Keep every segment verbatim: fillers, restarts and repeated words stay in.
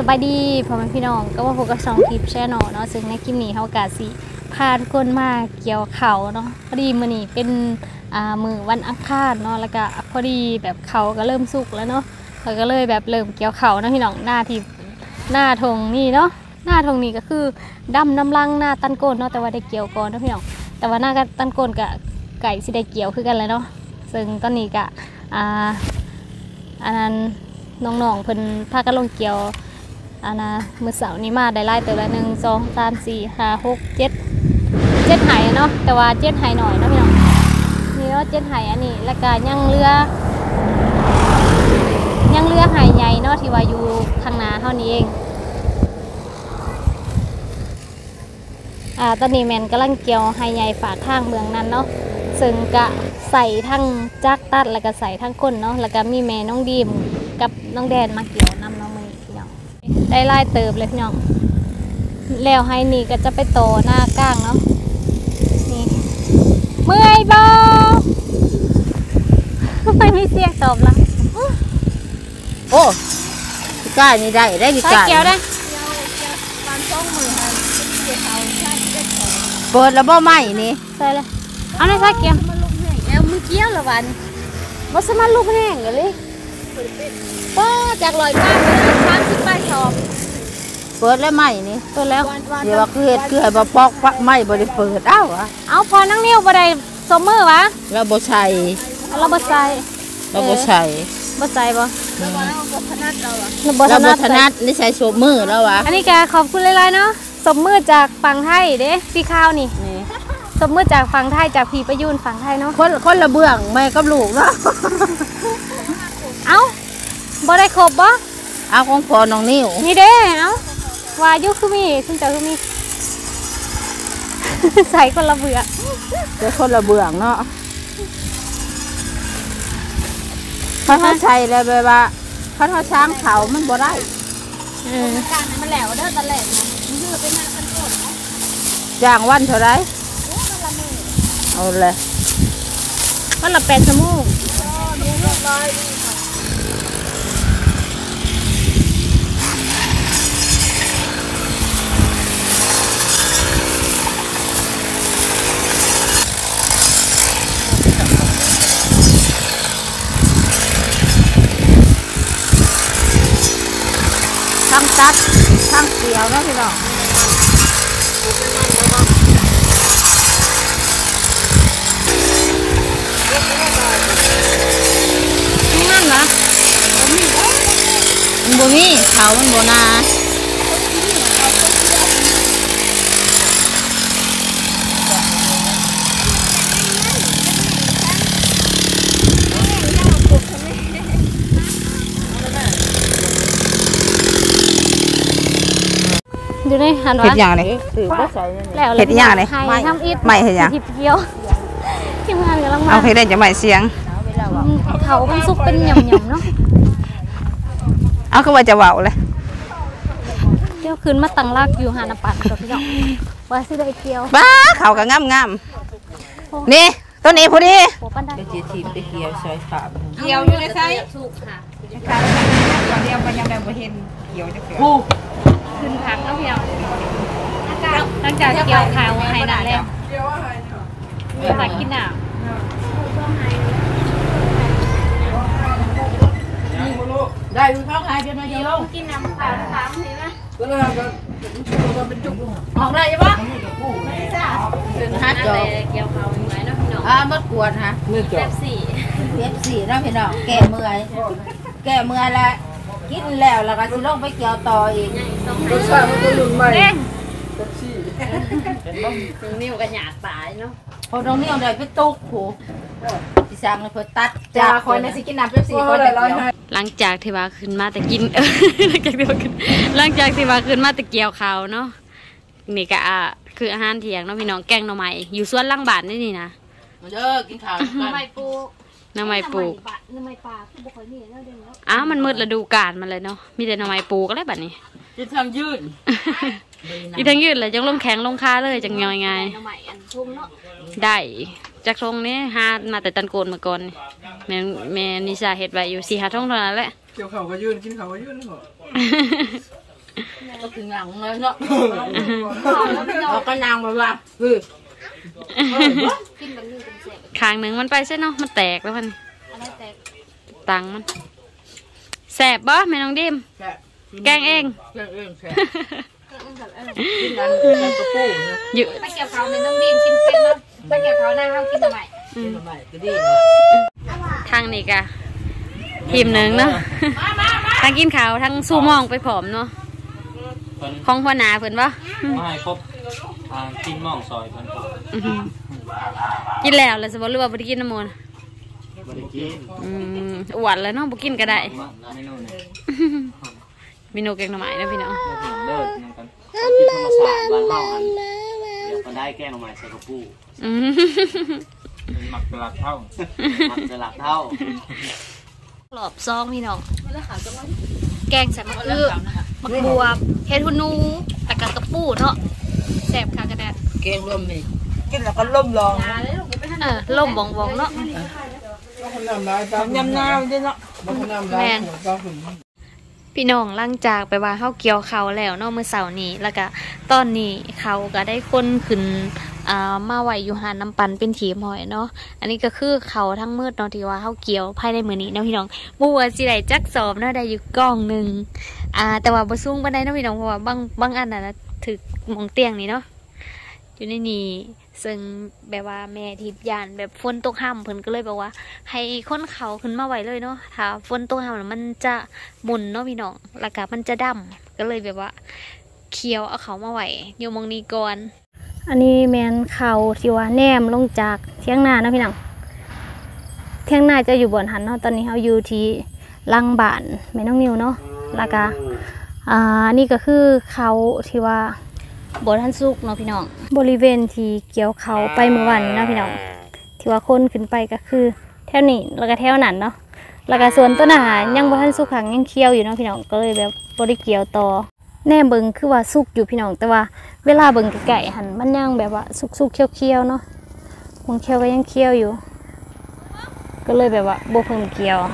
บายดีพ่อแม่พี่น้องก็ว่าพวกกับช่องคลิปแชร์เนาะเนาะซึ่งในคลิปนี้เฮากะสิพาทุกคนมาเกี่ยวเขาเนาะพอดีมื้อนี้เป็นอ่ามื้อวันอังคารเนาะแล้วก็พอดีแบบเขาก็เริ่มสุกแล้วเนาะเราก็เลยแบบเริ่มเกี่ยวเขาเนาะพี่น้องหน้าที่หน้าทงนี่เนาะหน้าทงนี่ก็คือดำน้ำลังหน้าตันโกนเนาะแต่ว่าได้เกี่ยวก่อนเนาะพี่น้องแต่ว่าหน้าตันโกนกับไก่สิได้เกี่ยวคือกันเลยเนาะซึ่งตอนนี้ก็อ่าอันนั้นน้องๆเพิ่นพากันลงเกี่ยวอันนะมือเสาร์นี้มาได้ไล่เติมละหนึ่งสองสามสี่ห้าหกเจ็ดเจ็ดไหเนาะแต่ว่าเจ็ดไหหน่อยเนาะพี่น้องนี่เนาะเจ็ดไหอันนี้แล้วก็ยังเรือยังเรือไหใหญ่เนาะที่ว่าอยู่ทางนาเท่านี้เองอ่าตอนนี้แมนกำลังเกี่ยวไหใหญ่ฝากทางเมืองนั้นเนาะซึ่งกะใส่ทั้งจักตัดแล้วก็ใส่ทั้งคนเนาะแล้วก็มีแม่น้องดีมกับน้องแดนมาเกี่ยวนำน้องมือพี่น้องได้ไล่เติบเลยพี่น้องแล้วให้นี่ก็จะไปโตหน้าก้างเนาะนี่เมื่อยบ่ไม่มีเสียงตอบละโอ้กล้านี่ได้ได้ดีกว่าเกี่ยวได้เปิดแล้วบ่ไหมนี่ใส่เลยเอาในซาเกี่ยวแล้วมือเกี่ยวละวันบ่สามารถลูกแห้งเลยป้าจากลอยป้าสามสิบใบสอบเปิดแล้วไหมนี่เปิดแล้วเดี๋ยวว่าคือเห็ดคือให้บ่ปอกปักไหมบ่ได้เปิดอ้าวอะเอาพอนั่งนิ้วบ่ได้สมมือวะเราบ่ใส่เราบ่ใส่เราบ่ใส่บ่ใส่บ่เราบ่ถนัดเราอะเราบ่ถนัดนี่ใส่โฉมมือแล้ววะอันนี้แกขอบคุณหลายๆเนาะสมมือจากฝั่งไทยเด้พี่ข้าวนี่สมมือจากฝั่งไทยจากพี่ประยุนฝั่งไทยเนาะคนคนละเบื้องแม่กับลูกเนาะเอ้าบ่ได้ครบบ่เอาของพ่อน้องนิ้วนี่เด้เอ้าวายุคือมีซึ่งจะคือมีใส่คนละเบื้องเดี๋ยวคนละเบื้องเนาะถ้าเขาใส่เลยแบบว่าถ้าเขาช้างเขามันบ่ได้การมันแหลวเด้อตะแหลวมันคือเป็นนาคันโกดนะจ้างวันเท่าไรเอาเลยวันละแปดชั่วโมงทั้งตัดทั้งเกี่ยวนะพี่น้องไม่งั้นนะมันบ่มีเขามันบ่นาดูนี่หันวะเห็ดอย่างนี้แล้วเห็ดอย่างนี้ไม่ทำอิฐไม่เห็ดอย่างทิพเกี่ยวทีมงานกำลังมาเอาเห็ดได้จะไม่เสียงเขาเป็นซุปเป็นหย่อมๆเนาะเอาก็ว่าจะเว้าเลยเกี่ยวคืนมาตั้งรากอยู่หาน้ำปั่นกับพี่น้องว่าสิได้เกี่ยวบ้าเขาก็งามงามนี่ต้นนี้พอดีจะจีทีไปเกี่ยวซอยฝาเกี่ยวอยู่ในไซถูกค่ะเดียวไปยังได้บ่เห็นเกี่ยวจะเกี่ยวขึ้นพักแล้วพี่น้องหลังจากเกี่ยวขาวให้นั่นแล้วตักกินหนาวได้ดูท้องหายเดือนมาเดียวกินน้ำขาวน้ำเห็นไหมก็เลยเป็นจุกออกได้ใช่ปะไม่ทราบถึงฮัทอะไรเกี่ยวขาวยังไงนะพี่น้องอ่ามดกวนฮะเอฟสี่เอฟสี่นะพี่น้องแก่เมื่อยแก่เมื่อยแล้วกินแล้วแล้วก็สิลงไปเกี่ยวต่ออีกรสชาติมันก็หลุดใหม่น้องนิ้วกันหยาดตายเนาะพอน้องนิ้วได้ไปตุกผูที่สั่งเลยเพื่อตัดจะคอยในสิกินน้ำเป๊ปซี่คอยแต่ร้อยหลังจากที่ว่าขึ้นมาแต่กินหลังจากที่ว่าขึ้นหลังจากที่ว่าขึ้นมาแต่เกี่ยวข้าวเนาะนี่ก็อ่ะคืออาหารเที่ยงเนาะพี่น้องแกงหน่อไม้อยู่สวนหลังบ้านนี่นี่นะเด้อกินข้าวหน่อไม้ปูหน่อไม้ปลูกหน่อไม้ปลาคือบ่ค่อยมีแล้วเด้ออ้าวมันมืดฤดูกาลมันเลยเนาะมีแต่หน่อไม้ปลูกแล้วบัดนี้จะทางยืดอีทั้งยืดเลยจังลงแข็งลงค้าเลยจังย่อยไงได้จากทงนี้หามาแต่ตันโกนมาก่อนแม่แม่นิชาเห็ดไว้อยู่สี่หาทงเท่านั้นแหละเกี่ยวเขาก็ยืนกินเขาก็ยืนเหรอก็คืองานเลยเนาะเราก็นางแบบว่าคือขางหนึ่งมันไปใช่เนาะมันแตกแล้วมันตังมันแสบบ่แม่น้องดิมแกงเองแกงเองแซ่บกินอันนั้นกระปูนะอยู่ไปเกี่ยวเขาในต้องดินกินเป็นแล้วไปเกี่ยวเขาหน้าเขากินทำไมกินทำไมก็ดีนะทางนี้กะทีมหนึ่งเนาะทั้งกินข้าวทั้งสู้มองไปผอมเนาะของพ่อหนาเพิ่นบ่ไม่ครบทางกินหม่องซอยเพิ่นครบอื้อหือกินแล้วแล้วสิบ่รู้ว่าบ่ได้กินน้ำมันบริกินอืมอ้วนแล้วเนาะบ่กินก็ได้เมนูนี่เมนูแกงหน่อไม้นะพี่น้องเลิกหนึ่งเลิกนั่งกันกินธรรมศาสตร์บ้านเฮาอันเดี๋ยวก็ได้แกงหน่อไม้ใส่กระปูอืมหมักสลัดเท่าหมักสลัดเท่ารอบซองพี่น้องแกงใส่มะเขือมะบวบเฮ็ดหูหนูตะกะกระปูเนาะแซ่บค่ะกระแดดแกงลมนี่กินแล้วก็ล่มลองเออล่มบองๆเนาะยำน้ำด้วยเนาะแม่นพี่น้องหลังจากไปว่าเฮาเกี่ยวเขาวแล้วเนาะมื้อเช้านี้แล้วก็ตอนนี้เขาก็ได้คนขึ้นอ่ามาไว้อยู่หาน้ำปันเป็นทีมหอยเนาะอันนี้ก็คือเขาทั้งมืดเนาะที่ว่าเฮาเกี่ยวภายในมื้อนี้เนาะพี่น้องบ่ว่าสิได้จักสอบเนาะได้อยู่กล่องหนึงอ่าแต่ว่าบ่สูงปานใดเนาะพี่น้องเพราะว่าบางบางอันน่ะถึกหมองเตียงนี่เนาะอยู่ในนี้ซึ่งแบบว่าแม่ทิพยานแบบฝนตกห่ำเพิ่นก็เลยบอกว่าให้คนเขาขึ้นมาไว้เลยเนาะถ้าฝนตกห่ำแล้วมันจะหมุนเนาะพี่น้องแล้วก็มันจะดำก็เลยแบบว่าเคี้ยวเอาเขามาไว้อยู่มองนี้ก่อนอันนี้แมนเขาที่ว่าแนมลงจากเที่ยงนาเนาะพี่น้องเที่ยงนาจะอยู่บนหันเนาะตอนนี้เขาอยู่ที่ลังบ้านแม่น้องนิวเนาะแล้วก็อ่านี่ก็คือเขาที่ว่าบนทันสุกเนาะพี่น้องบริเวณที่เกี่ยวเขาไปเมื่อวันเนาะพี่น้องที่ว่าคนขึ้นไปก็คือแถวนี้แล้วก็แถวนั้นเนาะแล้วก็ส่วนต้นอาหารยังบนทันสุกขังยังเคี้ยวอยู่เนาะพี่น้องก็เลยแบบบริเกี่ยวต่อแน่เบิงคือว่าสุกอยู่พี่น้องแต่ว่าเวลาเบิงไก่หันมันยังแบบว่าสุกๆเคี้ยวๆเนาะคงเคี้ยวก็ยังเคี้ยวอยู่ก็เลยแบบว่าโบเพิ่งเกี่ยว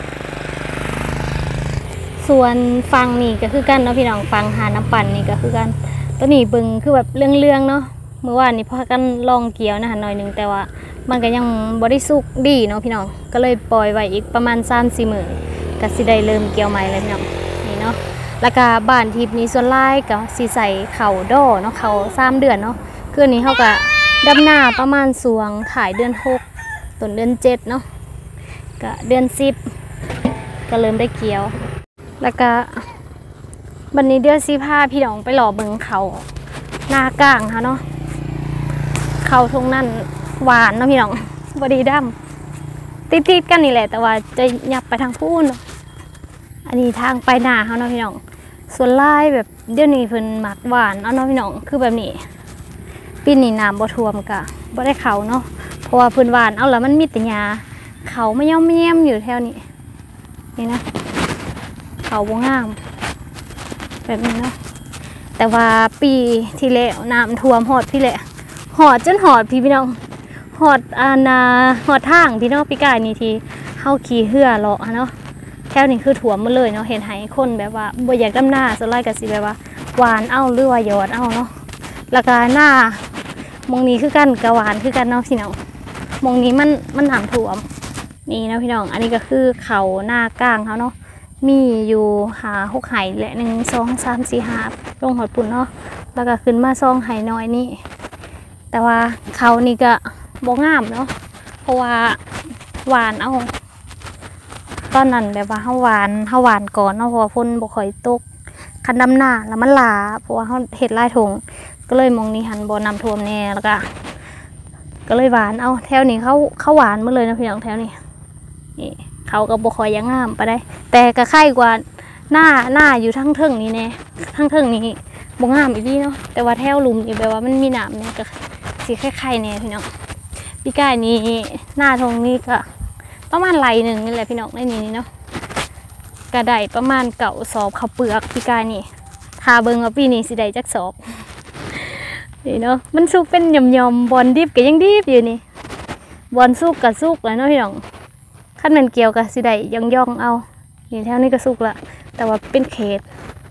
ส่วนฟังนี่ก็คือกันเนาะพี่น้องฟังหาน้ำปั่นนี่ก็คือกันตัวนี้เบิงคือแบบเรื่องๆเนาะเมื่อวานนี้พอกันลองเกี่ยวนะหน่อยหนึ่งแต่ว่ามันก็ยังบริสุกดีเนาะพี่น้องก็เลยปล่อยไว้อีกประมาณสามสี่หมื่นก็สิได้เริ่มเกี่ยวใหม่เลยพี่น้องนี่เนาะแล้วก็บ้านทิพย์นี้ส่วนไล่กับสีใส่เข่าดอเนาะเข่าสามเดือนเนาะคืนนี้เขาก็ดำหน้าประมาณสวงถ่ายเดือนหกต้นเดือนเจ็ดเนาะก็เดือนสิบก็เริ่มได้เกี่ยวแล้วก็วันนี้เดือนสิบห้าพี่น้องไปหล่อเบิงเขาหน้ากลางค่ะเนาะเขาทงนั่นหวานเนาะพี่น้องบอดีดำติดๆกันนี่แหละแต่ว่าจะยับไปทางพูนอันนี้ทางไปหน้าเขาเนาะพี่น้องส่วนลายแบบเดี๋ยวนี้เพิ่นหมักหวานเอาเนาะพี่น้องคือแบบนี้ปีนี้น้ำบ่ท่วมกะบ่ได้เขาเนาะเพราะว่าเพิ่นหวานเอาแล้วมันมีแต่หญ้าเขาไม่ย่อมเยี่ยมอยู่แถวนี้นี่นะเขาบ่งามแบบนี้เนาะแต่ว่าปีที่แล้วน้ำท่วมหอดพี่แหละหอดจนหอดพี่พี่น้องหอดอานาหอดทางพี่น้องปีกายนี่ทีเข้าขี่เหือเลาะเนาะแถวนี้คือถ่วมมาเลยเนาะเห็นให้คนแบบว่าบ่อยากดำหน้าสไลด์กับสิแบบว่าหวานเอาหรือว่าหยอดเอาเนาะแล้วก็หน้ามองนี้คือกันกะหวานคือกันเนาะพี่น้องมองนี้มันมันน้ำท่วมนี่นะพี่น้องอันนี้ก็คือเขาหน้ากลางเขาเนาะมีอยู่หาหกไห่และหนึ่งสองสามสี่ห้าลงหอดปุ่นเนาะแล้วก็ขึ้นมาซองไห่น้อยนี่แต่ว่าเขานี่ก็บ่งามเนาะเพราะว่าหวานเอาตอนนั้นแบบว่าเฮาหวานเฮาหวานก่อนเนาะเพราะว่าฝนบ่ค่อยตกคันดำหน้าแล้วมันหลาเพราะว่าเฮาเฮ็ดลายถงก็เลยมองนี่หันบ่น้ำท่วมแน่แล้วก็ก็เลยหวานเอาแถวนี้เขาเขาหวานหมดเลยนะพี่น้องแถวนี้นี่เขาก็บ่ค่อยยังงามปานใดแต่ก็ไข่กว่าหน้าหน้าอยู่ทั้งเทิงนี่แน่ทั้งเทิงนี่บ่งามอีกดีเนาะแต่ว่าแถวหลุมนี่แบบว่ามันมีน้ำเนี่ยก็สิคล้ายๆแน่พี่น้องพี่กายนี่หน้าทงนี่ก็ประมาณไหลหนึ่งนี่แหละพี่น้องในนี้เนาะกระไดประมาณเก่าสอบข้าวเปลือกพี่กายนี่ทาเบิงว่าปีนี้สิได้จักสอบนี่เนาะมันสุกเป็นยำยำบอลดิบก็ยังดิบอยู่นี่บอลสุกกับสุกแล้วเนาะพี่น้องขั้นมันเกี่ยวกับสิได้ย่องย่องเอานี่แถวนี้ก็สุกละแต่ว่าเป็นเขต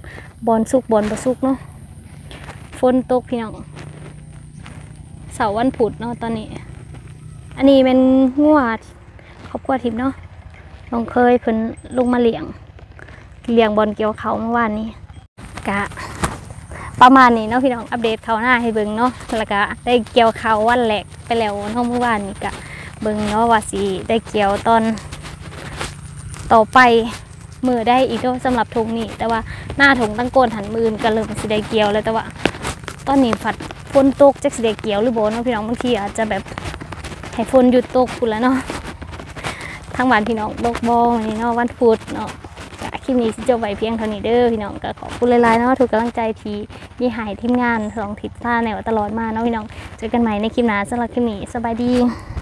บอลสุกบอลบ่สุกเนาะฝนตกพี่น้องเสาร์วันพุธเนาะตอนนี้อันนี้เป็นงวดครอบครัวทิพย์เนาะน้องเคยเพิ่นลงมาเลี้ยงเลี้ยงบอลเกี่ยวเขาเมื่อวานนี้กะประมาณนี้เนาะพี่น้องอัปเดตเขาหน้าให้เบิ่งเนาะแล้วก็ได้เกี่ยวเขาวันแรกไปแล้วเนาะเมื่อวานนี้กะเบิ่งเนาะว่าสิได้เกี่ยวตอนต่อไปมือได้อีกเนาะสำหรับทงนี้แต่ว่าหน้าทงตั้งโกนหันมือก็เริ่มสิได้เกี่ยวแล้วแต่ว่าตอนนี้ฝัดฝนตกจักสิได้เกี่ยวหรือบ่เนาะพี่น้องบางทีอาจจะแบบให้ฝนหยุดตกพุ่นแล้วเนาะทางบ้านพี่น้องตกบ่วันนี้เนาะวันพุธเนาะคลิปนี้สิจบไว้เพียงเท่านี้เด้อพี่น้องก็ขอบคุณหลายๆเนาะทุกกำลังใจที่มีให้ทีมงานสองทิศซ่าแนวตลอดมาเนาะพี่น้องเจอกันใหม่ในคลิปหน้าสำหรับคลิปนี้สบายดี